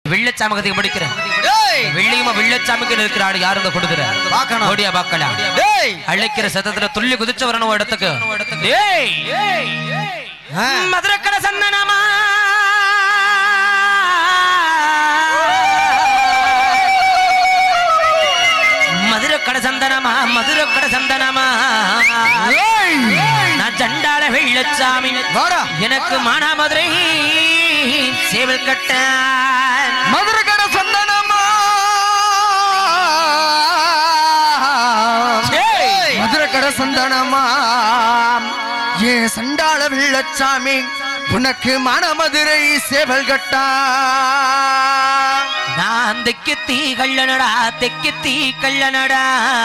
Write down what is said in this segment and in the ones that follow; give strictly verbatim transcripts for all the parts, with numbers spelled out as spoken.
வெள்ளச்சாமகத்துக்கு படிக்கிறேன் வெள்ளியுமா வெள்ளச்சாமிக்கு இருக்கிறாடு யாரு இந்த கொடுக்குற பார்க்கணும் ஓடியா பார்க்கலாம் அழைக்கிற சத்தத்துல துள்ளி குதிச்சு வரணும் இடத்துக்கு மதுரக்கட சந்தனமா மதுரக்கட சந்தனமா மதுரக்கட சந்தனமா நான் சண்டாள வெள்ளச்சாமி எனக்கு மானா மதுரை சேவல் கட்ட மதுரக்கட சந்தனமா மதுரக்கட சந்தனமா ஏ சண்டாள வெள்ளச்சாமி உனக்கு மனமதுரை சேவல் கட்டா நான் தெக்கு தீ கள்ளனடா தெக்கு தீ கள்ளனடா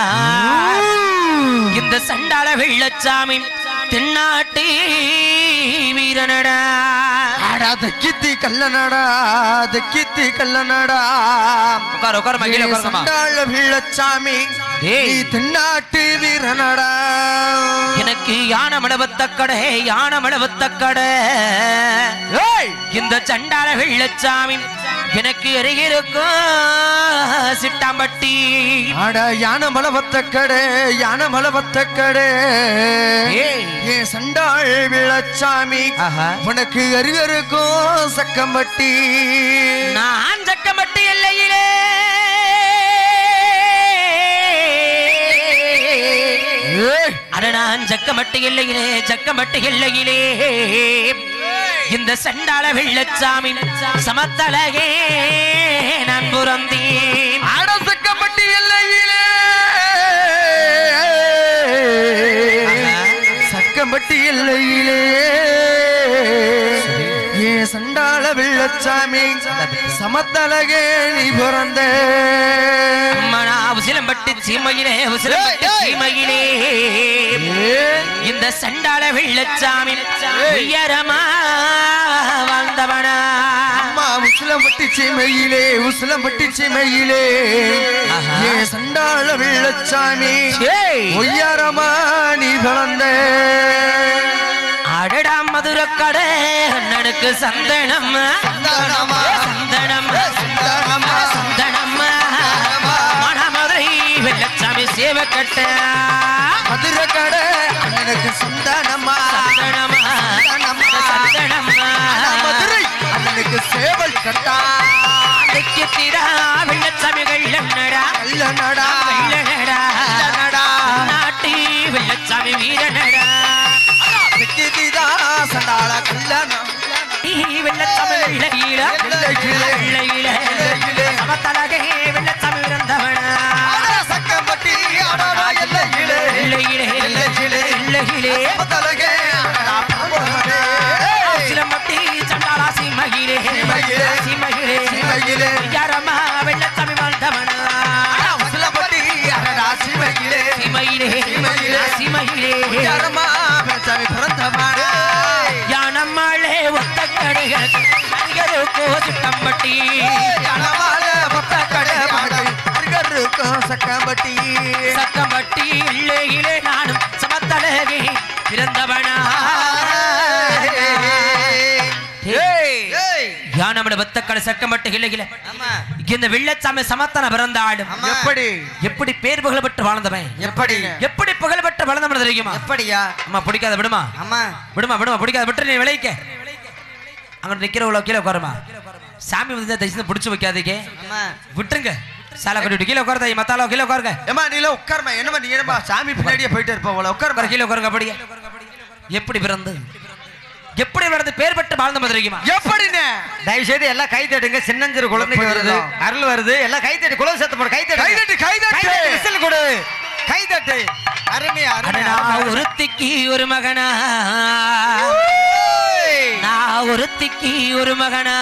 இந்த சண்டாள வெள்ளச்சாமி தென்னாட்டி வீரனடா தெக்கித்தி கள்ளனடா தெக்கித்தி கள்ளனடா உட்கார உட்கார மகிழ சண்டாள வெள்ளச்சாமி தென்னாட்டு வீரனடா எனக்கு யானை மடவத்தக்கடை யானை மடவத்தக்கடை இந்த சண்டாள வெள்ளச்சாமி எனக்கு அருகிருக்கும் சிட்டாம்பட்டி அட யானை மலவத்தக்கடை யானை மலவத்தக்கடை ஏ சண்டாள் வெள்ளச்சாமி உனக்கு அருகருக்கும் சக்கம்பட்டி நான் சக்கம்பட்டி எல்லையிலே நான் சக்கம்பட்டி எல்லையிலே சக்கம்பட்டி எல்லையிலே இந்த சண்டாள வெள்ளச்சாமி சமத்தலகே நான் புறந்தேன் ஆட சக்கம்பட்டி எல்லையிலே சக்கம்பட்டி எல்லையிலே ஏ சண்டாள வெள்ளச்சாமி சமத்தலகே நீ பிறந்த உசிலம்பட்டி சீமையிலே உசிலம்பட்டி சீமையிலே இந்த சண்டாள வெள்ளச்சாமி உயரமா வாழ்ந்தவனா அம்மா உசிலம்பட்டி சீமையிலே உசிலம்பட்டி சீமையிலே ஏ சண்டாள வெள்ளச்சாமி உயரமா நீ பிறந்த அடடா மதுரக்கடை அண்ணனுக்கு சந்தனம் சந்தனம் சந்தனம் மணமதுரை வெள்ளச்சாமி சேவை கட்ட மதுரக்கடை அண்ணனுக்கு சந்தனமா சந்தனமா மதுரை அண்ணனுக்கு சேவல் கட்டா தெக்கித்திரா வெள்ளச்சாமிகள் என்னடா கள்ளனடா வெள்ளனடா கள்ளனடா நாட்டி வெள்ளச்சாமி வீரனடா தெக்கித்திரா சண்டாள கள்ளனம் வெள்ளச்சாமி வெள்ளையில வெள்ளையில சமத்தலகே வெள்ளச்சாமி விருந்தவனா சக்கம்பட்டி அடடா எல்லையிலே எல்லையிலே எல்லையிலே எல்லையிலே சமத்தலகே அடடா பரம்பரே சிலம்பட்டி சண்டாளா சீமையிலே சீமையிலே சீமையிலே யாரம்மா வெள்ளச்சாமி வாழ்ந்தவனா சிலம்பட்டி அடடா சீமையிலே சீமையிலே சீமையிலே சீமையிலே யாரம்மா வெள்ளச்சாமி பிறந்தவனா யானம்மாளே ஒத்த கடைகள் அருகருக்கோ சிட்டம்பட்டி யானம்மாளே ஒத்த கடைகள் அருகருக்கோ சக்கம்பட்டி சக்கம்பட்டி இல்லையிலே நானும் சமத்தலகே பிறந்தவனா யானமட ஒத்தக்கடை சக்கம்பட்டி இல்லையில இந்த வெள்ளச்சாமி சமத்தன பிறந்த ஆடும் எப்படி எப்படி பேர் புகழ்பெற்று வாழ்ந்தவன் எப்படி எப்படி புகழ்பெற்று வாழ்ந்தவன் தெரியுமா எப்படியா அம்மா பிடிக்காத விடுமா அம்மா விடுமா விடுமா பிடிக்காத விட்டு நீ விளைக்க அங்க நிக்கிறவளோ கீழே உட்காருமா சாமி வந்து தயவுசெய்து பிடிச்சு வைக்காதீங்க விட்டுருங்க சாலை கட்டிட்டு கீழே உட்காருதா மத்தாலோ கீழே உட்காருங்க ஏமா நீல உட்காருமா என்னமா நீ என்னமா சாமி பின்னாடியே போயிட்டு இருப்பவள உட்காருமா கீழே உட்காருங்க அப்படியே எப்படி பிறந்து எப்படி பிறந்து பேர் பெற்று வாழ்ந்த தெரியுமா எப்படின்னு தயவு செய்து எல்லாம் கை தட்டுங்க சின்னஞ்சிறு குழந்தைக்கு வருது அருள் வருது எல்லாம் கை தட்டு குழந்தை சத்து போடு கை தட்டு கை தட்டு கை தட்டு விசில் கொடு கை தட்டு அருமையா அருமையா ஒருத்திக்கு ஒரு மகனா நான் ஒருத்திக்கு ஒரு மகனா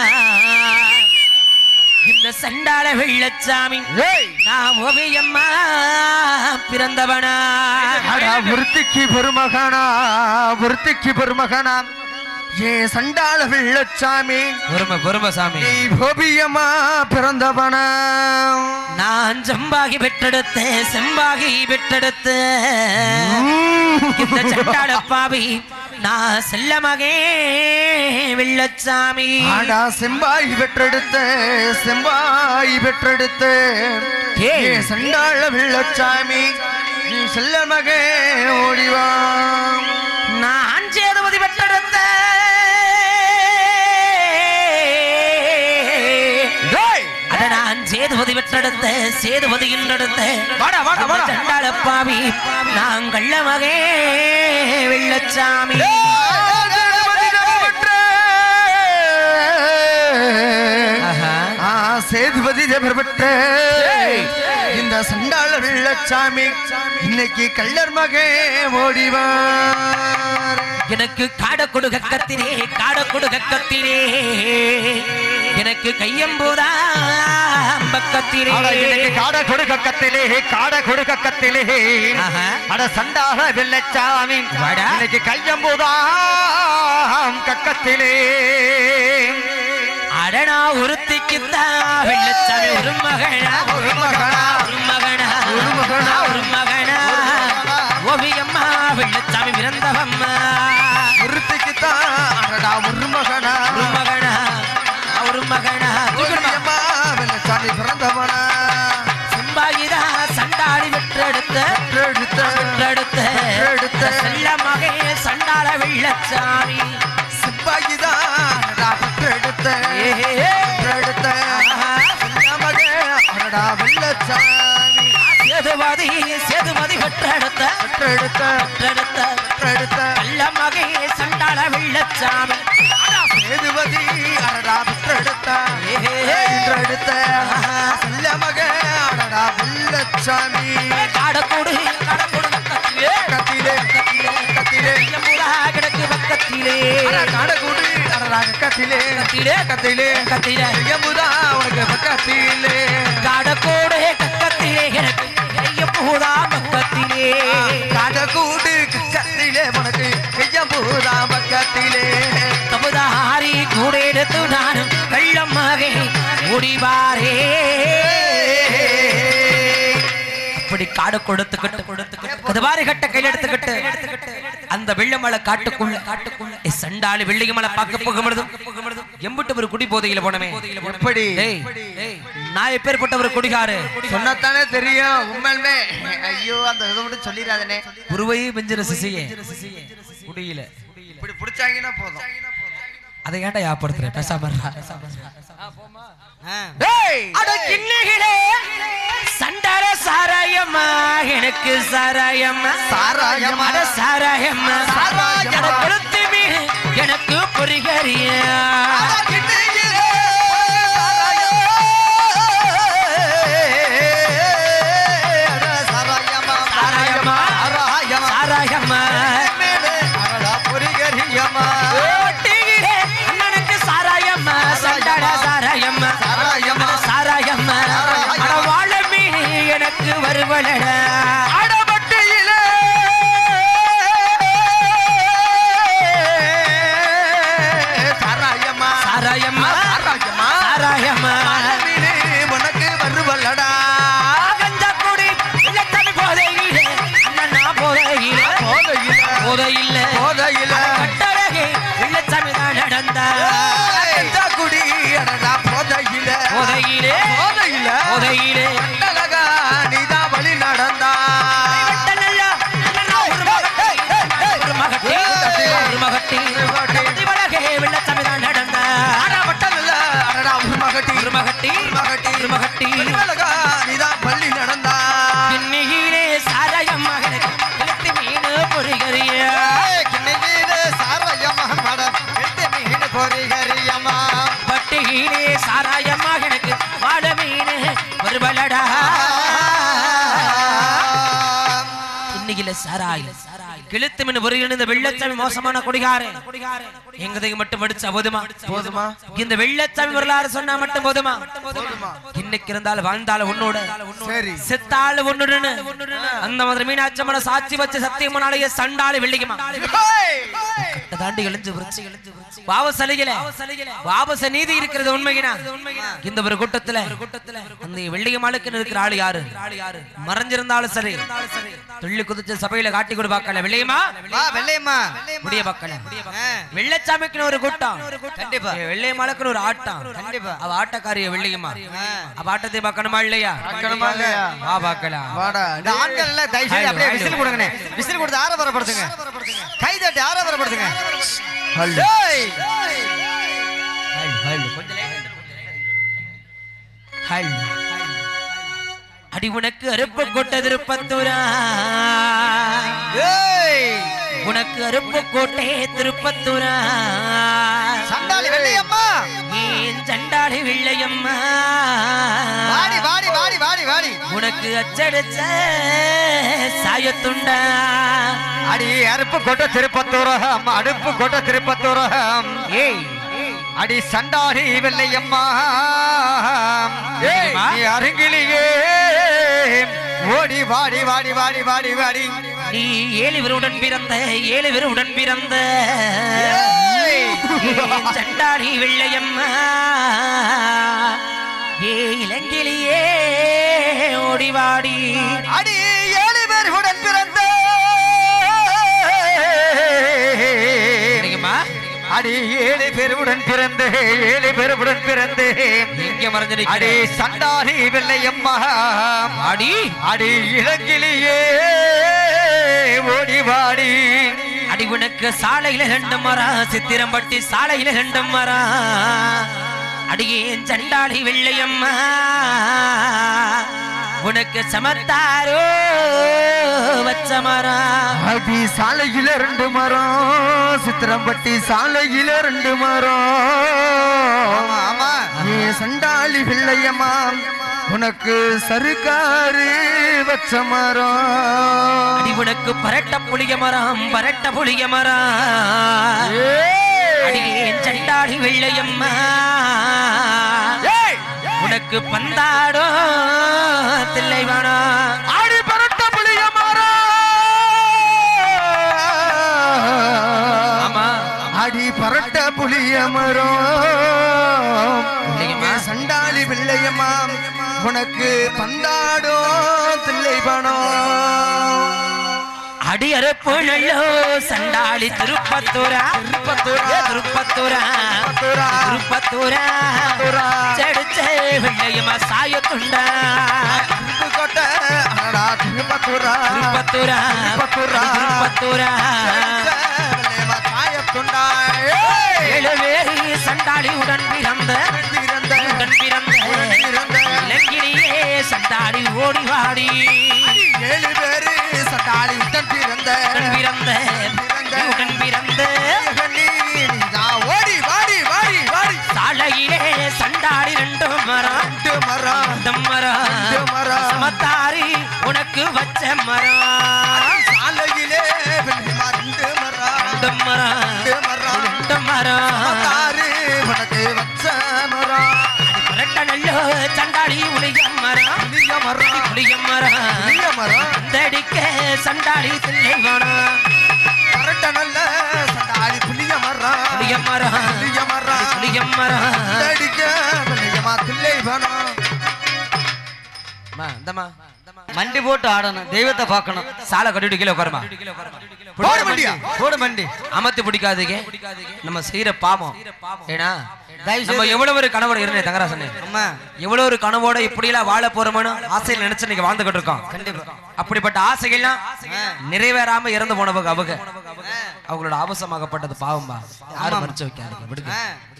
இந்த சண்டாள வெள்ளச்சாமி நான் ஓவியம்மா பிறந்தவனா ஒருத்திக்கு பெருமகனா ஒருத்திக்கு பெருமகனா ஏ சண்டாள வெள்ளச்சாமி பொறுமை பொறுமை சாமி நீ கோபியமா பிறந்தவன நான் செம்பாகி பெற்றெடுத்த செம்பாகி பெற்றெடுத்த இந்த சண்டாள பாவி நான் செல்ல மகே வெள்ளச்சாமி ஆடா செம்பாய் பெற்றெடுத்த செம்பாய் பெற்றெடுத்த ஏ சண்டாள வெள்ளச்சாமி நீ செல்ல மகே ஓடிவா நான் சேதுபதி பெற்றெடுத்த அட நான் சேதுபதி பெற்றெடுத்த சேதுபதியில் எடுத்த சண்டாள பாவி நான் கள்ள மகே வெள்ளச்சாமி சேதுபதி பெற்ற இந்த சண்டாள வெள்ளச்சாமி இன்னைக்கு கள்ளர் மகே ஓடிவார் எனக்கு காட கொடு கக்கத்திலே காட கொடு கக்கத்திலே எனக்கு கையம்போதா பக்கத்திலே எனக்கு காட கொடு கக்கத்திலே காட கொடு கக்கத்திலே அட சண்டாள வெள்ளச்சாமி எனக்கு கையம்போதா கக்கத்திலே அடனா ஒருத்திக்குத்தா வெள்ளச்சாமி ஒரு மகனா ஒரு மகனா ஒரு மகனா ஒரு மகனா ஒரு மகனா ஓவியம்மா வெள்ளச்சாமி பிறந்தவம்மா ஒருத்திக்குத்தான் அடடா ஒரு மகனா ஒரு மகனா ஒரு மகனா ஓவியம்மா வெள்ளச்சாமி பிறந்தவனா செம்பாகிதா சண்டாளி வெற்றெடுத்த பெற்றெடுத்த வெற்றெடுத்த பெற்றெடுத்த செல்ல மகே சண்டாள வெள்ளச்சாமி செம்பாகிதான் அடடா பெற்றெடுத்த பெற்றெடுத்த செல்ல மகே அடடா வெள்ளச்சாமி சேதுபதி சேதுபதி பெற்றெடுத்த பெற்றெடுத்த பெற்றெடுத்த பெற்றெடுத்த கள்ள மகே சண்டாள வெள்ளச்சாமி சேதுபதி அடடா பெற்றெடுத்த பெற்றெடுத்த செல்ல மகே அடடா வெள்ளச்சாமி காடக்கூடு காடக்கூடு பக்கத்திலே கத்திலே கத்திலே ஐயமுதா கிடக்கு பக்கத்திலே காடக்கூடு அடடா கத்திலே கத்திலே கத்திலே கத்திலே ஐயமுதா உனக்கு பக்கத்திலே காடக்கூடு கக்கத்திலே கிடக்கு ஐயமுதா பக்கத்திலே காடக்கூடு கத்திலே உனக்கு ஐயமுதா பக்கத்திலே தமுதாரி கூட எடுத்து நானும் வெள்ளம் மகே முடிவாரே அப்படி காடு கொடுத்துக்கிட்டு கொடுத்துக்கிட்டு வாரி கட்ட கையில் எடுத்துக்கிட்டு அந்த வெள்ளமலை காட்டுக்குள்ள காட்டுக்குள்ள சண்டாளி வெள்ளிங்க மலை பார்க்க போகும்பொழுதும் எம்பிட்டு ஒரு குடி போதையில போனமே எப்படி நான் எப்பேற்பட்ட ஒரு குடிகாரு சொன்னத்தானே தெரியும் உண்மையுமே ஐயோ அந்த இதை மட்டும் சொல்லிடாதனே குருவையே பெஞ்சிர சிசையே குடியில இப்படி பிடிச்சாங்கன்னா போதும் அதை ஏன்டா யாப்படுத்துற பேசாம சண்டார சாராயம்மா எனக்கு சாராயம்மா சாராயம்மா சாராயம்மா சாராயம்மா கொடுத்து மீன் எனக்கு பொறிகரியா சாராயம்மா சாராயம்மா சாராயம்மா பொறிகரியம்மா அண்ணனுக்கு சாராயம்மா சண்டார சாராயம்மா சாராயம்மா சாராயம்மா வாழ மீன் எனக்கு வருவலடா அடபட்டியில சாராயம்மா சாராயம்மா சாராயம்மா சாராயம்மா மீனே உனக்கு வருவல்லடா கஞ்சா குடி இல்லத்தனி போதையிலே அண்ணனா போதையிலே போதையில போதையில்ல போதையில கட்டழகே இல்லச்சாமி தான் நடந்தா கஞ்சா குடி அடடா போதையில போதையிலே போதையில போதையிலே கட்டழகா நீதான் வழி நடந்தா கட்டலல்ல ஒரு மகட்டி ஒரு மகட்டி திவளகே இல்லச்சாமி தான் நடந்தா அடா பட்டல்ல அடடா ஒரு மகட்டி ஒரு மகட்டி ஒரு மகட்டி ஒரு மகட்டி கட்டழகா நீதான் பள்ளி நடந்தா பின்னியிலே சாராயம் மகனுக்கு இழுத்து மீன் பொறிகரியா கிண்ணகிலே சாராயம்மா மேடம் எடுத்து மீன் பொறிகரியம்மா பட்டியிலே சாராயம் மகனுக்கு வாழ மீன் வருவலடா இன்னைக்கு சாராயம் கிழித்து மீன் பொறிகள் இந்த வெள்ளச்சாமி மோசமான குடிகாரன் எங்கதை மட்டும் படிச்சா போதுமா போதுமா இந்த வெள்ளச்சாமி வரலாறு சொன்னா மட்டும் போதுமா போதுமா இன்னைக்கு இருந்தாலும் வாழ்ந்தாலும் உன்னோட சரி செத்தாள் ஒண்ணுன்னு அந்த மாதிரி மீனாட்சம்மன சாட்சி வச்சு சத்தியமனாலேயே சண்டாளி வெள்ளிக்குமா ஹேய் கட்ட தாண்டி எழுஞ்சு பாவசலையில பாவச நீதி இருக்கிறது உண்மையினா இந்த ஒரு கூட்டத்துல அந்த வெள்ளியம்மாளுக்கு இருக்கிற ஆளு யாரு மறைஞ்சிருந்தாலும் சரி துள்ளி குதிச்சு சபையில காட்டி கொடு பார்க்கல வெள்ளையம்மா வெள்ளையம்மா முடிய பார்க்கல வெள்ளச்சாமிக்கு ஒரு கூட்டம் கண்டிப்பா வெள்ளையம்மாளுக்கு ஒரு ஆட்டம் கண்டிப்பா அவ ஆட்டக்காரிய வெள்ளியம்மா அவ ஆட்டத்தை பார்க்கணுமா இல்லையா பார்க்கணுமா இல்லையா வா பார்க்கலாம் வாடா இந்த ஆண்கள் எல்லாம் தயவு செய்து அப்படியே விசில் கொடுங்கனே விசில் கொடுத்து ஆரவாரப்படுத்துங்க கை தட்டி ஆரவாரப்படுத்துங்க டேய் அடி உனக்கு அருப்பு கோட்டை திருப்பத்தூரா உனக்கு அருப்பு கோட்டை திருப்பத்தூரா சண்டாளி வெள்ளையம்மா ஏன் சண்டாளி வெள்ளையம்மா வாடி வாடி வாடி வாடி வாடி உனக்கு அச்சடிச்ச சாயத்துண்டா அடி அருப்பு கோட்டை திருப்பத்தூரம் அடுப்பு கோட்டை திருப்பத்தூரம் ஏய் அடி சண்டாடி வெள்ளையம்மா நீ அருங்கிலேயே ஓடி வாடி வாடி வாடி வாடி வாடி நீ ஏழு பேருடன் பிறந்த ஏழு பேருடன் பிறந்த சண்டாடி வெள்ளையம்மா ஏ இளங்கிலேயே ஓடிவாடி அடி ஏழு பேருடன் பிறந்த அடி ஏழு பேருடன் பிறந்து ஏழு பேருடன் பிறந்து இங்க மறைஞ்சு அடி சண்டாடி வெள்ளையம்மா அடி அடி இளங்கிலேயே ஓடி வாடி அடி உனக்கு சாலையில ரெண்டு மரம் சித்திரம்பட்டி சாலையில ரெண்டு மரம் அடியேன் சண்டாளி வெள்ளையம்மா உனக்கு சமத்தாரோ வச்ச மரம் அடி சாலையில ரெண்டு மரம் சித்திரம்பட்டி சாலையில ரெண்டு மரம் ஆமா நீ சண்டாளி வெள்ளையம்மா உனக்கு சருக்காரு வச்ச மரம் அடி உனக்கு பரட்ட புளிய மரம் பரட்ட புளிய மரம் அடியேன் சண்டாளி வெள்ளையம்மா உனக்கு பந்தாடோ தில்லைவானா ஆடி பரட்ட புளிய மரம் ஆமா அடி பரட்ட புளிய மரம் சண்டாளி வெள்ளையம்மா உனக்கு பந்தாடோ தில்லைவானம் அடி அறுப்பு நல்லோ சண்டாளி திருப்பத்தூரா திருப்பத்தூரா திருப்பத்தூரா திருப்பத்தூரா செடிச்சே வெள்ளையம்மா சாயத்துண்டா கோட்டை திருப்பத்தூரா திருப்பத்தூரா திருப்பத்தூரா சாயத்துண்டா ஏழு பேரு சண்டாளி உடன் பிறந்த உடன் பிறந்த இலங்கிலேயே சண்டாளி ஓடி வாடி ஏழு பேரு சண்டாளி உடன் பிறந்த பிறந்த உடன் பிறந்த ஓடி வாடி வாடி வாடி சாலையிலே சண்டாளி ரெண்டு மரம் ரெண்டு மரம் ரெண்டு மரம் ரெண்டு மரம் சமத்தாரி உனக்கு வச்ச மரம் சாலையிலே ரெண்டு மரம் ரெண்டு மரம் ரெண்டு மரம் ரெண்டு மரம் சமத்தாரி உனக்கு வச்ச மரம் அடி பரட்ட நல்லோ சண்டாளி உளிய மரம் புளிய மரம் புளிய மரம் புளிய மரம் தடிக்க சண்டாளி தில்லைவானம் கரெக்ட நல்ல சண்டாளி புளிய மரம் புளிய மரம் புளிய மரம் புளிய மரம் அடிக்க வெள்ளையம்மா தில்லைவானம் இந்தமா மண்டி போட்டு ஆடணும் தெய்வத்தை பார்க்கணும் சாலை கட்டிட்டு கீழே உட்காருமா போடு மண்டியா போடு மண்டி அமர்த்தி பிடிக்காதீங்க நம்ம செய்யற பாவம் ஏன்னா நம்ம எவ்வளவு ஒரு கனவோட இருந்தே தங்கராசனே அம்மா எவ்வளவு ஒரு கனவோட இப்படி எல்லாம் வாழ போறோம்னு ஆசையில் நினைச்சு இன்னைக்கு வாழ்ந்துகிட்டு இருக்கோம் கண்டிப்பா அப்படிப்பட்ட ஆசைகள்லாம் நிறைவேறாம இறந்து போனவங்க அவங்க அவங்களோட ஆபாசமாகப்பட்டது பாவம்பா யாரும் மறைச்சு வைக்காதீங்க விடுங்க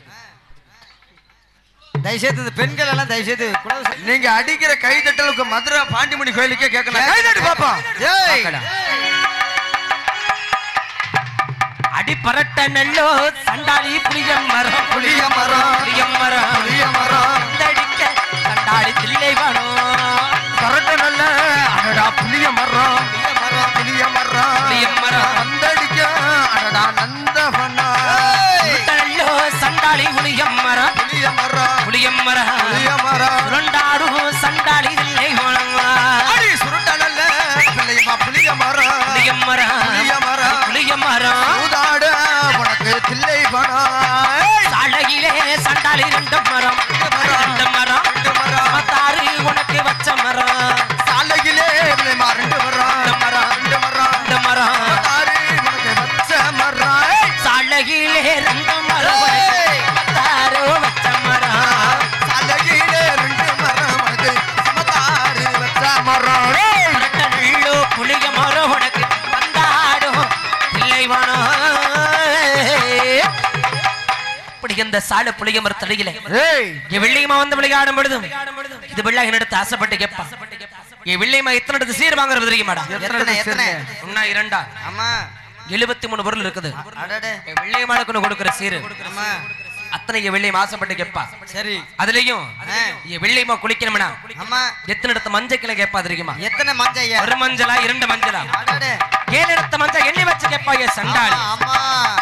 தயவுசெய்து இந்த பெண்கள் எல்லாம் தயவுசெய்து நீங்க அடிக்கிற கை தட்டலுக்கு மதுரை பாண்டிமணி கோயிலுக்கே கேட்கலாம் கை தட்டி பாப்பா ஏய் அடி பரட்ட நெல்லோ சண்டாளி புளிய மரம் புளிய மரம் புளிய மரம் புளிய மரம் தடிக்க சண்டாளி தில்லைவானம் கரெக்ட நல்ல அடடா புளிய மரம் புளிய மரம் புளிய மரம் வந்தடிக்க அடடா நந்தவனா நெல்லோ சண்டாளி புளிய மரம் புளிய மரம் புளிய மரம் புளிய மரம் சுரண்டாடும் சண்டாளி தில்லைவானம் அடி சுருட்ட நல்ல பிள்ளையம்மா புளிய மரம் புளிய மரம் புளிய மரம் புளிய மரம் ஊதாட தில்லை வனா சாலையிலே சண்டாளி ரெண்டு மரம் ரெண்டு மரம் தாரு உனக்கு வச்ச மரம் சாலையிலே ரெண்டு மரம் ரெண்டு மரம் ரெண்டு மரம் தாரு உனக்கு வச்ச மரம் சாலையிலே ரெண்டு மரம் தாரு வச்ச மரம் சாலையிலே ரெண்டு மரம் உனக்கு தாரு வச்ச மரம் நல்லோ புளிய மரம் உனக்கு வந்தாடும் இல்லை வனம் அப்படி இந்த சாலை புளிய மரத்தடியில என் வெள்ளியம்மா வந்து விளையாடும் பொழுதும் இது வெள்ளா என்னிடத்து ஆசைப்பட்டு கேட்பா என் வெள்ளியம்மா எத்தனை இடத்து சீர் வாங்குறது தெரியுமாடா ஒன்னா இரண்டா ஆமா எழுபத்தி மூணு பொருள் இருக்குது என் வெள்ளியம்மாளுக்கு கொடுக்குற சீரு அத்தனை என் வெள்ளியம் ஆசைப்பட்டு கேட்பா சரி அதுலயும் என் வெள்ளியம்மா குளிக்கணும்னா ஆமா எத்தனை இடத்த மஞ்சள் கிளை கேட்பா தெரியுமா எத்தனை மஞ்சள் ஒரு மஞ்சளா இரண்டு மஞ்சளா ஏழு இடத்த மஞ்சள் எண்ணி வச்சு கேட்பா என் சண்டாளி ஆமா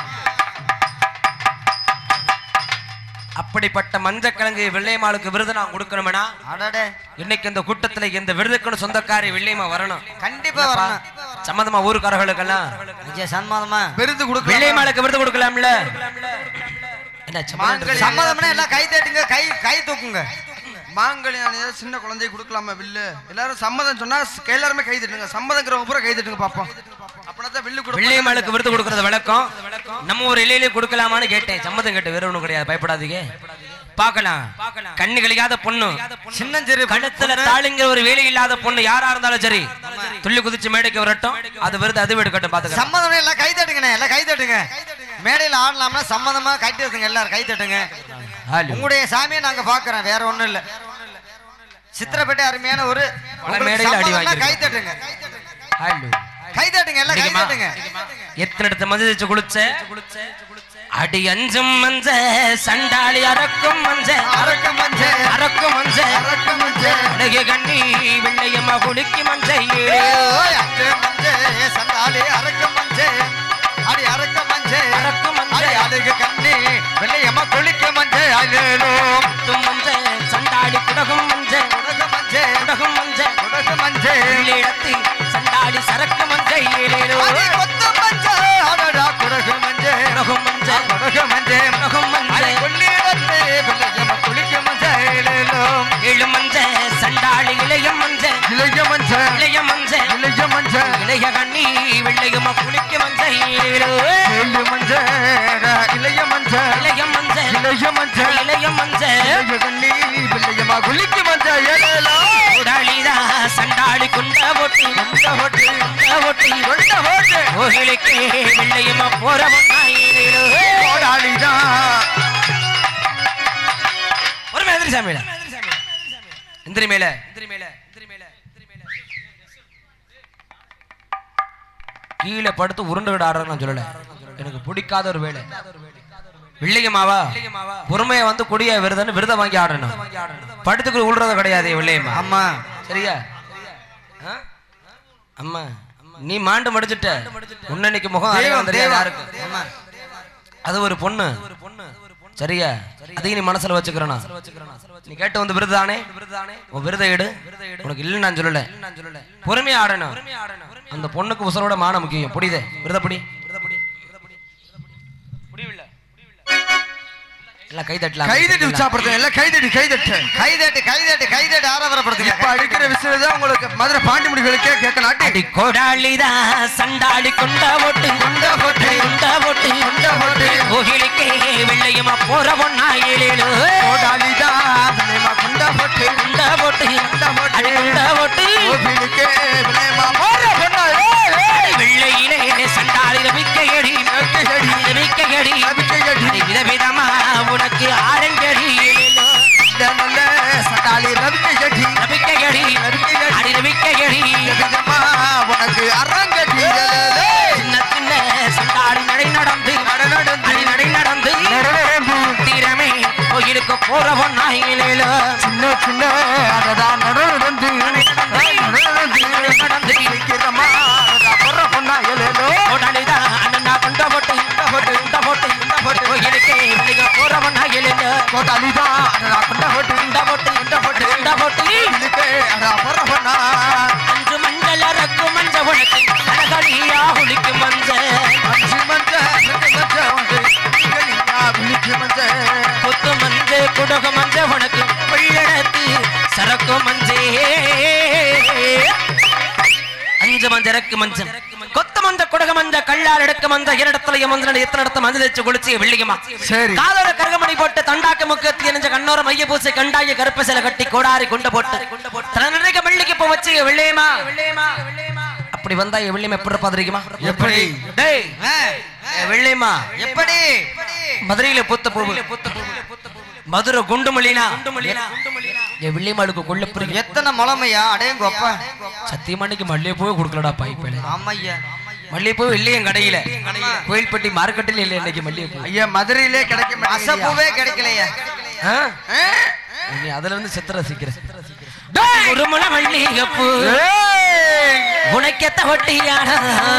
அப்படிப்பட்ட மஞ்சள் கிழங்கு வெள்ளையம்மாளுக்கு விருது நான் கொடுக்கணும்னா இன்னைக்கு இந்த கூட்டத்துல இந்த விருதுக்குன்னு சொந்தக்காரி வெள்ளையம்மா வரணும் கண்டிப்பா வரணும் சம்மந்தமா ஊருக்காரர்களுக்கெல்லாம் சம்மதமா விருது கொடுக்க வெள்ளையம்மாளுக்கு விருது கொடுக்கலாம்ல என்ன சம்மதம்னா எல்லாம் கை தட்டுங்க கை கை தூக்குங்க மாங்கல்யம் சின்ன குழந்தை கொடுக்கலாமா வில்லு எல்லாரும் சம்மதம் சொன்னா எல்லாருமே கை தட்டுங்க சம்மதங்கிறவங்க பூரா கை தட்டுங்க பாப்போம் அப்படின்னா வில்லு கொடுக்க வெள்ளையம்மாளுக்கு விருது கொடுக்கறது வழக்கம் நம்ம ஒரு இலையிலே கொடுக்கலாமான்னு கேட்டேன் சம்மதம் கேட்டு வேற ஒண்ணும் கிடையாது பயப்படாதீங்க பாக்கலாம் கண்ணு கழியாத பொண்ணு சின்னஞ்சிறு கழுத்துல தாளிங்கிற ஒரு வேலை இல்லாத பொண்ணு யாரா இருந்தாலும் சரி துள்ளி குதிச்சு மேடைக்கு வரட்டும் அது விருது அது எடுக்கட்டும் பாத்துக்க சம்மதம் எல்லாம் கை தட்டுங்க எல்லாம் கை தட்டுங்க மேடையில ஆடலாம்னா சம்மதமா கை தட்டுங்க எல்லாரும் கை தட்டுங்க உங்களுடைய சாமியை நாங்க பாக்குறோம் வேற ஒண்ணும் இல்ல சித்திரப்பேட்டை அருமையான ஒரு மேடையில அடி வாங்கி கை தட்டுங்க கை தட்டுங்க எல்லாம் கை தட்டுங்க எத்தனை இடத்த மஞ்சள் வச்சு குளிச்ச அடி அஞ்சும் மஞ்ச சண்டாளி அறக்கும் மஞ்ச அரக்கும் மஞ்ச அறக்கும் மஞ்ச அரக்கும் மஞ்ச அழகு கண்ணி வெள்ளையம்மா குளிக்கு மஞ்ச அஞ்சு மஞ்ச சண்டாளி அரக்கும் மஞ்ச அடி அரக்கும் மஞ்ச அரக்கும் மஞ்ச அழகு கண்ணி வெள்ளையம்மா குளிக்கு மஞ்ச அழலோ மஞ்ச சண்டாளி குடகும் மஞ்ச குடகு மஞ்ச குடகும் மஞ்ச குடகு மஞ்ச இடத்தி சண்டாளி சரக்கு மஞ்ச ஏழேலோ கொத்து மஞ்ச அடடா குடகு மஞ்ச குடகும் மஞ்ச குடகு மஞ்ச குடகும் மஞ்ச கொள்ளிடத்தே வெள்ளையம்மா குளிக்கு மஞ்ச அழலோ ஏழு மஞ்ச சண்டாளி இளைய மஞ்ச இளைய மஞ்ச இளைய மஞ்ச இளைய மஞ்ச இளைய கண்ணி வெள்ளையம்மா குளிக்க மஞ்ச ஏழேலோ ஏழு மஞ்ச இளைய மஞ்ச இளைய மஞ்ச இளைய மஞ்ச இளைய மஞ்ச இளைய கண்ணி வெள்ளையம்மா குளிக்கு மஞ்ச ஏழலோ உடாளிதா சண்டாளி குண்ட போட்டு குண்ட போட்டு குண்ட போட்டு குண்ட போட்டு கோகிலுக்கு வெள்ளையம்மா போற பொண்ணாயிரோ ஓடாளிதா ஒரு மேதிரி சாமியில இந்திரி மேல இந்திரி மேல கீழே படுத்து உருண்டுகிட ஆடுறேன்னு நான் சொல்லல எனக்கு பிடிக்காத ஒரு வேலை வெள்ளையம்மாவா பொறுமையை வந்து கொடியா விருதுன்னு விருதை வாங்கி ஆடணும் படுத்துக்கு உள்றத கிடையாது வெள்ளையம்மா அம்மா சரியா அம்மா நீ மாண்டு முடிச்சிட்ட முன்னன்னைக்கு முகம் யாருக்கு அது ஒரு பொண்ணு சரியா அதையும் நீ மனசுல வச்சுக்கிறனா நீ கேட்டு வந்து விருதானே உன் விருதை எடு உனக்கு இல்லைன்னு நான் சொல்லல பொறுமையா ஆடணும் அந்த பொண்ணுக்கு உசரோட மான முக்கியம் புரியுதே விருதப்படி எல்லாம் கை தட்டலாம் கை தட்டி உற்சாகப்படுத்துங்க எல்லாம் கை தட்டி கை தட்டு கை தட்டு கை தட்டு கை தட்டு ஆரவரப்படுத்துங்க இப்ப அடிக்கிற விஷயம் தான் உங்களுக்கு மதுரை பாண்டி முடிகளுக்கே கேட்க நாட்டி அடி கோடாளிதா சண்டாளி கொண்ட போட்டு கொண்ட போட்டு கொண்ட போட்டு கொண்ட போட்டு கோகிலுக்கே வெள்ளையம்மா போற பொண்ணா ஏழேலோ கோடாளிதா வெள்ளையம்மா குண்ட போட்டு கொண்ட போட்டு குண்ட போட்டு கொண்ட போட்டு கோவிலுக்கே வெள்ளையம்மா போற பொண்ணா வெள்ளையிலே சண்டாளி ரபிக்கையடி ரபிக்கையடி ரபிக்கையடி ரபிக்கையடி விதவிதமா உனக்கு ஆரஞ்சடி ஏழேலோ நல்ல சண்டாளி ரபிக்கையடி ரபிக்கையடி அடி ரபிக்கையடி விதமா உனக்கு அரங்கடி சின்ன சின்ன சண்டாளி நடை நடந்து நடை நடந்து நடை நடந்து தீரமே கோயிலுக்கு போற பொண்ணாயிலேலோ சின்ன சின்ன அததான் நடந்து நடந்து இருக்கிறமா போற பொண்ணாயிலேலோ கோடாளிதா அண்ணா கொண்ட போட்டு போட்டு கொண்ட போட்டு போட்டு கோயிலுக்கு வெளிய போற பொண்ணாயிலேலோ கோடாளிதா கொண்ட போட்டு கொண்ட போட்டு கொண்ட போட்டு கொண்ட போட்டு இதுக்கே அடா போற பொண்ணா அஞ்சு மஞ்சள் அரக்கு மஞ்ச உனக்கு அழகடியா குளிக்கும் மஞ்ச அஞ்சு மஞ்ச மஞ்ச வந்து மஞ்ச உனக்கு வெள்ளத்து சரக்கு மஞ்சே அஞ்சு மஞ்சருக்கு மஞ்சம் கொத்த மஞ்ச குடக மஞ்ச கல்லால் எடுக்க மஞ்ச இரடத்துல மஞ்சள் எத்தனை இடத்த மஞ்சள் வச்சு குளிச்சு வெள்ளிக்குமா காதோர கருகமணி போட்டு தண்டாக்க முக்கத்தி என்ற கண்ணோர மைய பூசை கண்டாய கருப்ப சில கட்டி கோடாரி கொண்டு போட்டு தன்னிறைக்க வெள்ளிக்கு போ வச்சு வெள்ளையமா அப்படி வந்தா வெள்ளியமா எப்படி பாதிரிக்குமா எப்படி டேய் வெள்ளையமா எப்படி மதுரையில பூத்த பூ மதுரை குண்டுமலினா என் வெள்ளியம்மாளுக்கு கொள்ள புரியும் எத்தனை முளமையா அடையும் கொப்ப சத்தியமானிக்கு மல்லிகைப்பூவே கொடுக்கலடா பைப்பில ஆமையா மல்லிகைப்பூ இல்லையும் கடையில கோயில்பட்டி மார்க்கெட்டில் இல்லை இன்னைக்கு மல்லிகைப்பூ ஐயா மதுரையிலே கிடைக்கும் அசப்பூவே கிடைக்கலையா நீ அதுல இருந்து சித்திர சீக்கிரம் ஒரு முள மல்லிகைப்பூ உனக்கெத்த ஒட்டியான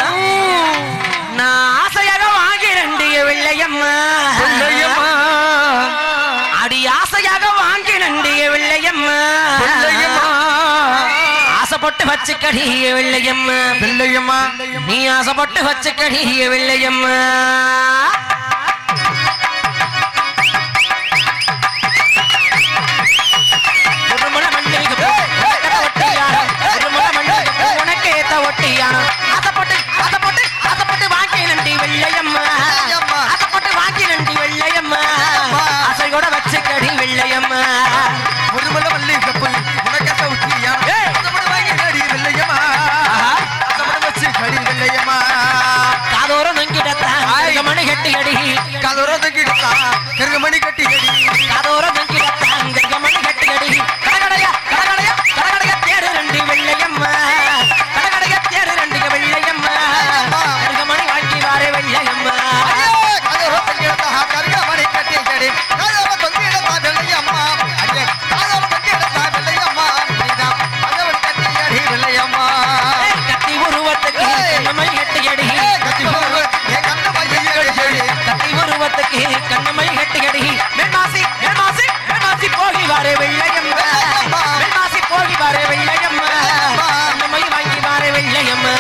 நான் ஆசையாக வாங்கிரண்டிய வெள்ளையம்மா அடி ஆசையாக வாங்கி நண்டிய வெள்ளையம்மா ஆசைப்பட்டு வச்சு கடிய வெள்ளையம்மா வெள்ளையம்மா நீ ஆசைப்பட்டு வச்சு கடிய வெள்ளையம்மா ஒரு முள மல்லிகை ஒரு முள மல்லிகை உனக்கு ஏத்த ஒட்டியான ஆசைப்பட்டு ஆசைப்பட்டு ஆசைப்பட்டு வாங்கி நண்டி வெள்ளையம்மா ஆசைப்பட்டு வாங்கி நண்டி வெள்ளையம்மா ஆசையோட வச்சு கடி வெள்ளையம்மா ஒரு முள மல்லிகை உனக்கெத்த ஒட்டியா வாங்கி கடி வெள்ளையம்மா வச்சு கடி வெள்ளையம்மா காதோர நங்கிடத்தான் மணி கட்டி அடி காதோர நங்கிடத்தான் மணி கட்டி அடி காதோர நங்கிடத்தான் மணி கட்டி அடி கடகடையா கடகடையா கடகடையா தேடு ரெண்டு வெள்ளையம்மா கடகடையா தேடு ரெண்டு வெள்ளையம்மா கருகமணி வாங்கி வாரே வெள்ளையம்மா காதோர நங்கிடத்தான் கருகமணி கட்டி அடி காதோர நங்கிடத்தான் வெள்ளையம்மா அடே காதோர நங்கிடத்தான் வெள்ளையம்மா காதோர கட்டி அடி வெள்ளையம்மா கத்தி உருவத்துக்கு கண்ணமை கட்டி அடி கத்தி கத்தி உருவத்துக்கு கண்ணமை கட்டி அடி மென்மாசி மென்மாசி மென்மாசி போகி வாரே வெள்ளையம்மா மென்மாசி போகி வாரே வெள்ளையம்மா கண்ணமை வாங்கி வாரே வெள்ளையம்மா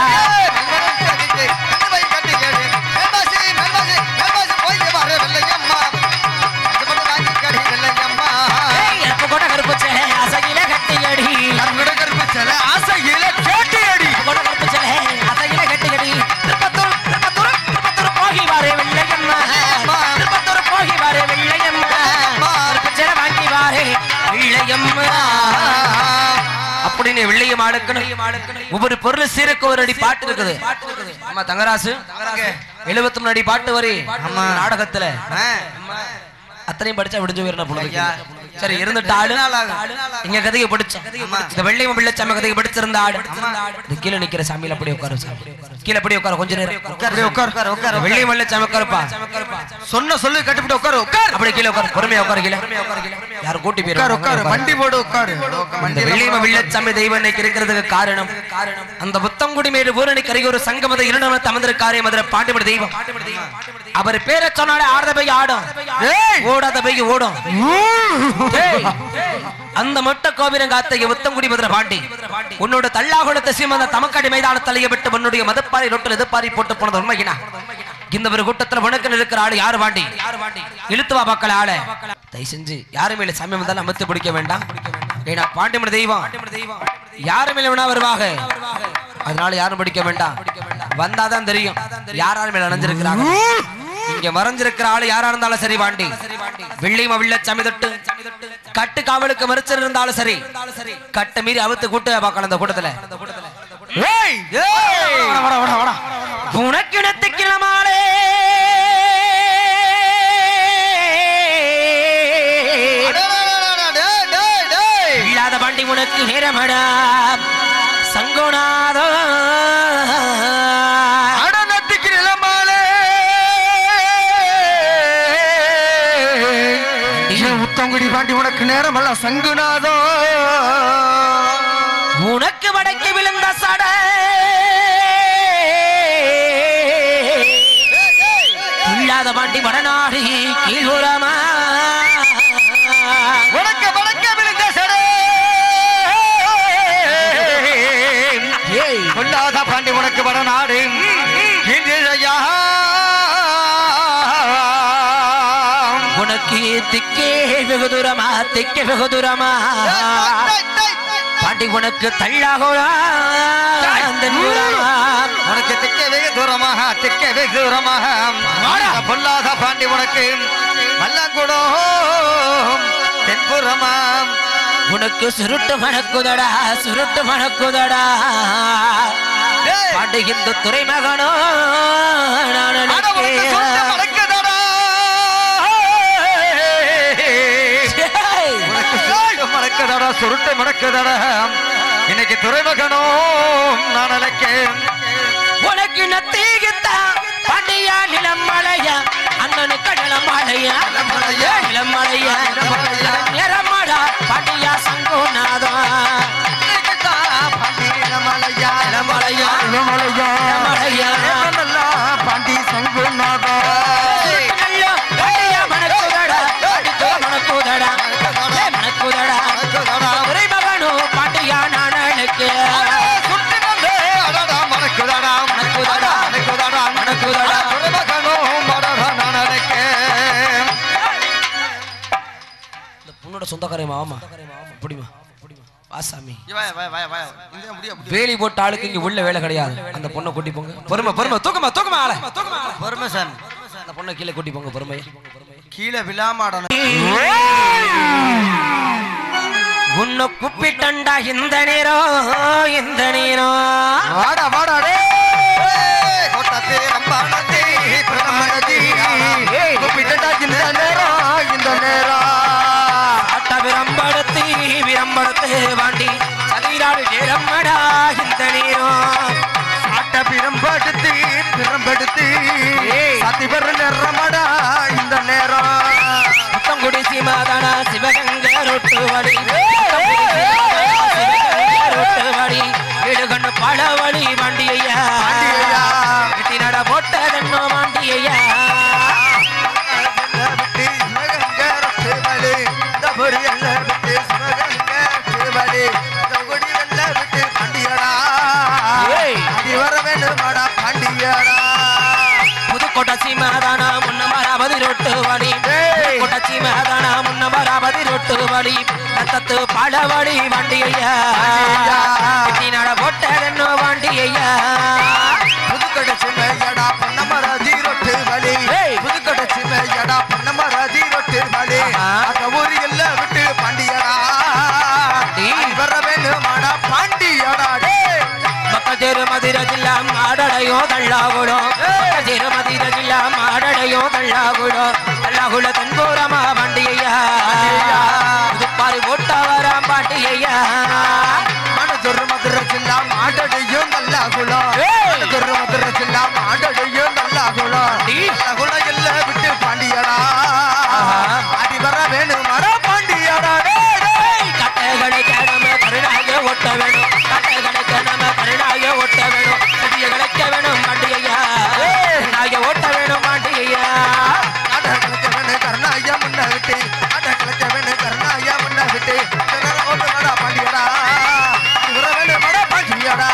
அசையில கட்டி அடி ஆசையில கேட்டி அடி கருப்பு சிலை அசையில கட்டி அடி திருப்பத்தூர் திருப்பத்தூர் திருப்பத்தூர் போகி வாரே வெள்ளையம்மா திருப்பத்தூர் போகி வாரே வெள்ளையம்மா கருப்பு சிலை வாங்கி வாரே வெள்ளையம்மா அப்படின்னு வெள்ளையம் ஆளுக்கணும் ஒவ்வொரு பொருள் சீருக்கு ஒரு அடி பாட்டு இருக்குது ஆமா தங்கராசு எழுபத்தி மூணு அடி பாட்டு வரி நாடகத்துல அத்தனையும் படிச்சா விடிஞ்சு போயிடணும் பொழுது சரி இருந்துட்டாடு இங்க கதையை படிச்சோம் இந்த வெள்ளையும் வெள்ளச்சாமி கதையை படிச்சிருந்த ஆடு இது கீழே நிக்கிற சாமியில அப்படியே உட்காரு கீழே அப்படியே உட்காரு கொஞ்ச நேரம் வெள்ளையும் வெள்ளச்சாமி உட்காருப்பா சொன்ன சொல்லு கட்டுப்பட்டு உட்காரு உட்காரு அப்படி கீழே உட்காரு பொறுமையா உட்காரு கீழே யாரு கூட்டி போயிரு உட்காரு வண்டி போடு உட்காரு வெள்ளையும் வெள்ளச்சாமி தெய்வம் இன்னைக்கு இருக்கிறதுக்கு காரணம் அந்த புத்தங்குடி மேடு ஊரணி கரையோர சங்கமத இரண்டு அமர்ந்திருக்காரே மதுரை பாண்டிமணி தெய்வம் அவர் பேரை சொன்னாலே ஆடாத போய் ஆடும் ஓடாத போய் ஓடும் அந்த மொட்ட கோபுரம் காத்த புத்தங்குடி மதுரை பாண்டி உன்னோட தள்ளாகுளத்தை சீமந்த தமக்காடி மைதான தலையை விட்டு உன்னுடைய மதப்பாறை ரொட்டில் எதிர்பாரி போட்டு போனது உண்மையினா இந்த ஒரு கூட்டத்துல உனக்கு இருக்கிற ஆளு யாரு பாண்டி இழுத்துவா மக்கள் ஆள தயவு செஞ்சு யாரு மேல சமயம் வந்தாலும் அமர்த்து பிடிக்க வேண்டாம் ஏன்னா பாண்டிமணி தெய்வம் யாரு மேல வேணா வருவாங்க அதனால யாரும் படிக்க வேண்டாம் வந்தாதான் தெரியும் யார் யார் மேல அணைஞ்சிருக்கிறாங்க இங்க மறைஞ்சிருக்கிற ஆளு யாரா இருந்தாலும் சரி பாண்டி வெள்ளையும் வெள்ள சமிதட்டு கட்டு காவலுக்கு மறைச்சர் இருந்தாலும் சரி கட்டை மீறி அவுத்து கூட்டு பார்க்கலாம் அந்த கூட்டத்துல உனக்கிடத்து கிளமாலே இல்லாத பாண்டி உனக்கு நேரமடா சங்கோநாதோ முத்தங்குடி பாண்டி உனக்கு நேரம் அல்ல சங்குநாதோ உனக்கு வடக்கு விழுந்த சட இல்லாத பாண்டி வடநாடு கீழ்புறமா உனக்கு வடக்கு விழுந்த சட கொல்லாத பாண்டி உனக்கு வடநாடு உனக்கு திக்கே வெகு தூரமா திக்க வெகு தூரமா பாண்டி உனக்கு தள்ளாகோடா உனக்கு திக்க வெகு தூரமாக திக்க வெகு தூரமாக பொல்லாத பாண்டி உனக்கு மல்லங்கூடோ தென்புறமா உனக்கு சுருட்டு மணக்குதடா சுருட்டு மணக்குதடா பாண்டி இந்த துறைமகனோ மடக்குதடா சுருட்டு மடக்குதடா இன்னைக்கு துறைமகனோ நான் அழைக்கேன் உனக்கு நத்தீகித்தா பாண்டியா நிலம் மலையா அண்ணனு கடலம் மலையா நிலம் மலையா நிறமாடா பாண்டியா சங்கோநாதா மலையா மலையா மலையா மலையா பாண்டி சங்குநாதா மணக்குதடா மணக்குதடா மணக்குதடா துறைமகனோ பாண்டியா நான் அழைக்க சொந்தக்காரமா ஆமா புடிமா வாசாமி வேலி போட்ட ஆளுக்கு இங்க உள்ள வேலை கிடையாது அந்த பொண்ணை கூட்டி போங்க பொறுமை பொறுமை தூக்கமா தூக்கமா ஆள பொறுமை சாமி அந்த பொண்ணை கீழே கூட்டி போங்க பொறுமை கீழே விழாமாடணும் உன்னை கூப்பிட்டண்டா இந்த நேரம் இந்த நேரம் வாடா வாடா டே கோட்டத்தே ரம்பானத்தே பிரமணதி கூப்பிட்டண்டா இந்த நேரம் இந்த நேரம் ஆட்ட விரம்படுத்தி விரம்படுத்து வாண்டி சதிராடு நேரம்மடா இந்த நேரம் ஆட்ட பிரம்படுத்தி பிரம்படுத்தி சதிபர் நேரமடா இந்த நேரம் புத்தங்குடி சீமாதானா சிவகங்க ரொட்டு வழி ரொட்டு வழி வீடுகண்ணு பல வழி வண்டியா வெட்டி நட போட்டதன்னோ மாண்டியா புதுக்கோட்டை சீமாதானா முன்ன மராபதி ரொட்டு வழி புதுக்கோட்டை சீமாதானா முன்ன மராபதி ரொட்டு வழி ரத்தத்து பல வழி வண்டியா வெட்டி நட போட்டதன்னோ வாண்டியா புதுக்கோட்டை சிமையடா பொன்னமராதி ரொட்டு வழி புதுக்கோட்டை சிமையடா பொன்னமராதி ரொட்டு வழி அந்த ஊரு எல்லாம் விட்டு பாண்டியடா வர வேணுமாடா பாண்டியடா பக்கத்தேரு மதுரை ஜில்லா மாடடையோ தள்ளாகுடம் பக்கத்தேரு மதுரை ஜில்லா மாடடையோ தள்ளாகுடம் தள்ளாகுட தென்போரமா வண்டியா பாரு ஓட்டா வராம் பாண்டியா மனதுரு மதுரை ஜில்லா மாடடையும் நல்லாகுளம் மனதுரு மதுரை ஜில்லா மாடடையும் நல்லாகுளம் நல்லாகுளம் எல்லாம் விட்டு பாண்டியடா அடி வர வேணுமாடா பாண்டியடா கட்டைகளுக்கு நம்ம கருணாக ஓட்ட வேணும் கட்டைகளுக்கு நம்ம கருணாக ஓட்ட வேணும் செடியை கிடைக்க வேணும் பாண்டியா நாய ஓட்ட வேணும் பாண்டியா கருணாயா முன்ன விட்டு அட கிழக்க வேணும் கருணாயா முன்ன விட்டு ஓட்டுமாடா பாண்டியடா இவர வேணுமாடா பாண்டியடா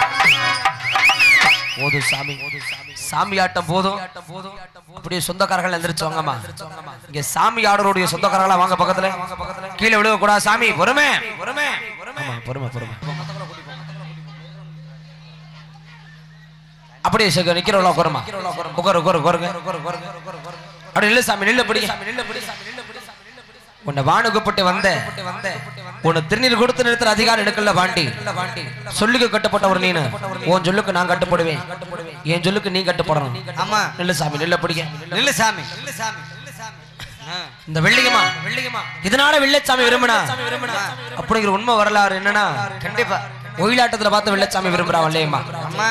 போதும் சாமி சாமி ஆட்டம் போதும் அப்படியே சொந்தக்காரர்கள் எந்திரிச்சு வாங்கம்மா இங்க சாமி ஆடருடைய சொந்தக்காரங்களா வாங்க பக்கத்துல கீழே விழுக கூடாது சாமி பொறுமை பொறுமை பொறுமை பொறுமை அப்படியே நிக்கிறவங்களா உட்காருமா உட்காரு உட்காரு உட்காருங்க அப்படி நில்லு சாமி நில்லு பிடி உன்னை வானுக்கப்பட்டு வந்த உன்னை திருநீர் கொடுத்து நிறுத்துற அதிகாரம் எடுக்கல பாண்டி சொல்லுக்கு கட்டுப்பட்டவர் நீனு உன் சொல்லுக்கு நான் கட்டுப்படுவேன் என் சொல்லுக்கு நீ கட்டுப்படணும் ஆமா நில்லு சாமி நில்ல பிடிக்க நில்லு சாமி இந்த வெள்ளிகமா இதனால வெள்ளச்சாமி விரும்பினா அப்படிங்கிற உண்மை வரலாறு என்னன்னா கண்டிப்பா ஒயிலாட்டத்துல பார்த்து வெள்ளச்சாமி விரும்புறா வல்லையம்மா அம்மா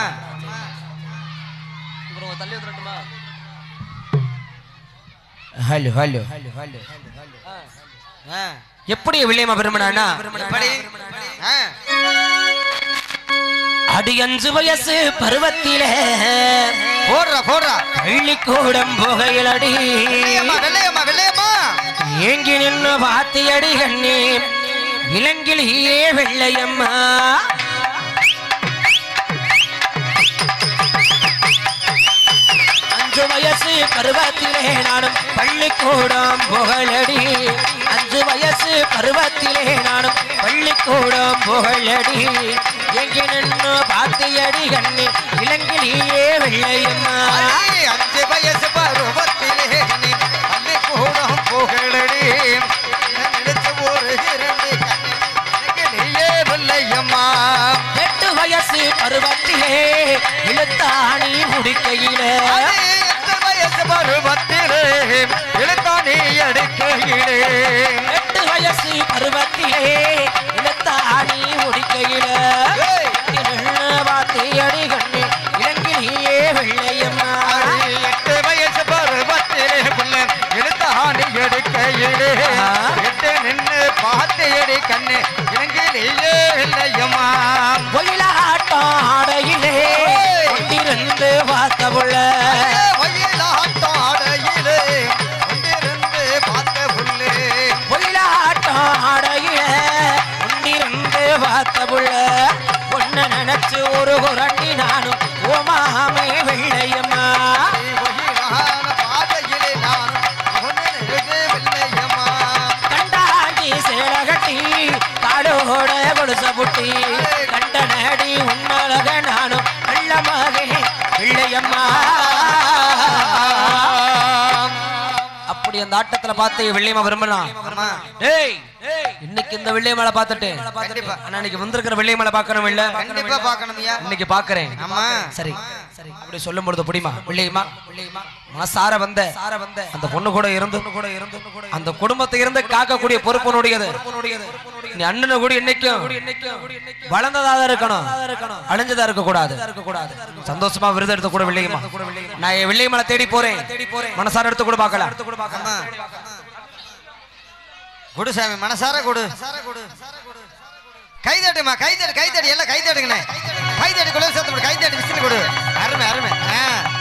ஹலோ ஹலோ எப்படி வில்லியம்மா விரும்பினா அடி அஞ்சு வயசு பருவத்திலே போடுறா போடுறா பள்ளிக்கூடம் போகையில் அடி வெள்ளையம்மா வெள்ளையம்மா ஏங்கி நின்று வாத்தியடி கண்ணி இளங்கிலேயே வெள்ளையம்மா அஞ்சு வயசு பருவத்திலே நானும் பள்ளிக்கூடம் புகழடி அஞ்சு வயசு பருவத்திலே நானும் பள்ளிக்கூடம் புகழடி எங்கே நின்று பாத்தியடி கண்ணு இளங்கிலேயே வெள்ளையம்மா அஞ்சு வயசு பருவத்திலே நீ பள்ளிக்கூடம் புகழடி நினைச்சு ஒரு இரண்டு நீயே வெள்ளையம்மா எட்டு வயசு பருவத்திலே இழுத்தாணி முடிக்கையிலே எட்டு வயசு பருவத்திலே இழுத்தாணி அடிக்கையிலே எட்டு வயசு பருவத்திலே இழுத்தாணி முடிக்கையிலே வாத்தியடி கண்ணு இளங்கிலேயே வெள்ளையம்மா எட்டு வயசு பருவத்திலே புள்ள இழுத்தாணி அடிக்கையிலே எட்டு நின்று பாத்தையடி கண்ணு இலங்கையிலேயே இல்லையம்மா ஒயிலாட்டம் ஆடையிலே கொண்டிருந்து பார்த்த புள்ள ஒயிலாட்டம் ஆடையிலே கொண்டிருந்து பார்த்த புள்ளே ஒயிலாட்டம் ஆடையிலே கொண்டிருந்து பார்த்த புள்ள பொண்ண நினைச்சு ஒரு குரண்டி நானும் ஓமாமே வெள்ளையம்மா ஒயிலான பாதையிலே நானும் வெள்ளையம்மா கண்டாஞ்சி சேலகட்டி காடோட கொலுச புட்டி கண்ட நடி உன்னழக நானும் வெள்ளமாகே வெள்ளையம்மா அப்படி அந்த ஆட்டத்துல பார்த்து வெள்ளையம்மா விரும்பலாம் அம்மா டேய் இன்னைக்கு இந்த வெள்ளையம்மாளை பார்த்துட்டு கண்டிப்பா ஆனா இன்னைக்கு வந்திருக்கிற வெள்ளையம்மாளை பார்க்கணும் இல்ல கண்டிப்பா பார்க்கணும்யா இன்னைக்கு பாக்குறேன் ஆமா சரி சரி அப்படி சொல்லும் பொழுது புடிமா வெள்ளையம்மா வெள்ளையம்மா மனசார வந்த அந்த பொண்ணு கூட இருந்து கூட இருந்து அந்த குடும்பத்தை இருந்து காக்கக்கூடிய பொறுப்புனுடையது நீ அண்ணனை கூட இன்னைக்கும் வளர்ந்ததாக இருக்கணும் அழிஞ்சதா இருக்க கூடாது சந்தோஷமா விருது எடுத்து கூட வெள்ளையம்மா நான் என் வெள்ளையம்மாளை தேடி போறேன் மனசார எடுத்து கூட பார்க்கலாம் அம்மா குடு சாமி மனசார குடு கைதட்டுமா கைதட்டு கைதட்டு எல்லாம் கைதட்டுங்கண்ணே கைதட்டு குளிர் சேர்த்து கைதட்டு விசில் கொடு அருமை அருமை